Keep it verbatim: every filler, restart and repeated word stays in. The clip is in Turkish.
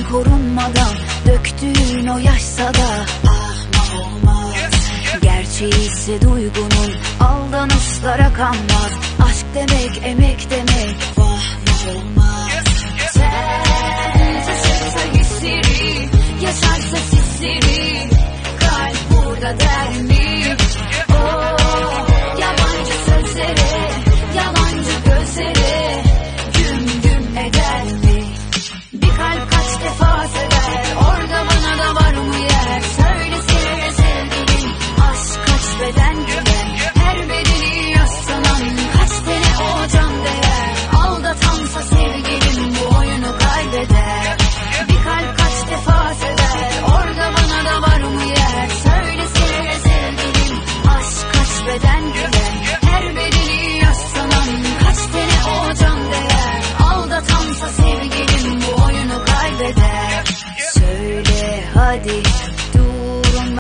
korunmadan döktüğün o yaşsa da ah mah olmaz. Gerçeği ise duygunun aldanışlara kanmaz. Aşk demek emek demek vah mah olmaz.